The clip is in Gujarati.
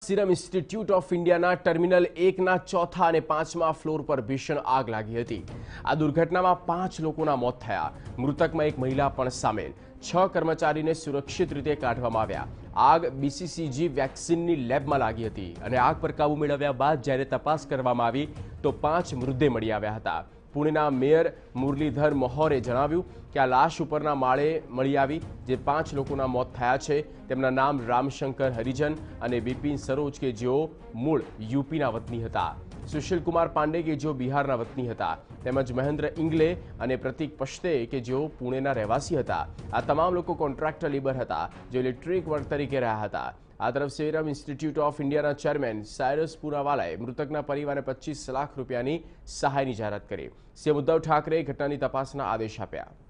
सीरम इंस्टीट्यूट ऑफ इंडियाના ટર્મિનલ 1ના ચોથા અને 5મા ફ્લોર પર ભીષણ આગ લાગી હતી। આ દુર્ઘટનામાં 5 લોકોના મોત થયા। મૃતકમાં એક મહિલા પણ સામેલ। 6 કર્મચારીને સુરક્ષિત રીતે કાઢવામાં આવ્યા। આગ બીસીસીજી વેક્સિનની લેબમાં લાગી હતી અને આગ પર કાબુ મેળવ્યા બાદ જ્યારે તપાસ કરવામાં આવી તો 5 મૃતદેહ મળી આવ્યા હતા। પુણેના મેયર મુરલીધર મોહોરે જણાવ્યું કે આ લાશ ઉપરના માળે મળી આવી જે 5 લોકોના મોત થયા છે। તેમના નામ રામશંકર હરિજન અને વિપિન સરોજ કે જેઓ મૂળ યુપીના વતની હતા। સુશીલ કુમાર પાંડે કે જેઓ બિહારના વતની હતા તેમજ મહેન્દ્ર ઇંગલે અને પ્રતીક પશ્તે કે જેઓ પુણેના રહેવાસી હતા। આ તમામ લોકો કોન્ટ્રાક્ટર લેબર હતા જે ઇલેક્ટ્રિક વર્ક તરીકે રહ્યા હતા। આ તરફ સીરમ ઇન્સ્ટિટ્યૂટ ઓફ ઇન્ડિયાના ચેરમેન સાયરસ પુનાવાલાએ મૃતકના પરિવારને 25 લાખ રૂપિયાની સહાયની જાહેરાત કરી। સીએમ ઉદ્ધવ ઠાકરે ઘટનાની તપાસના આદેશ આપ્યા।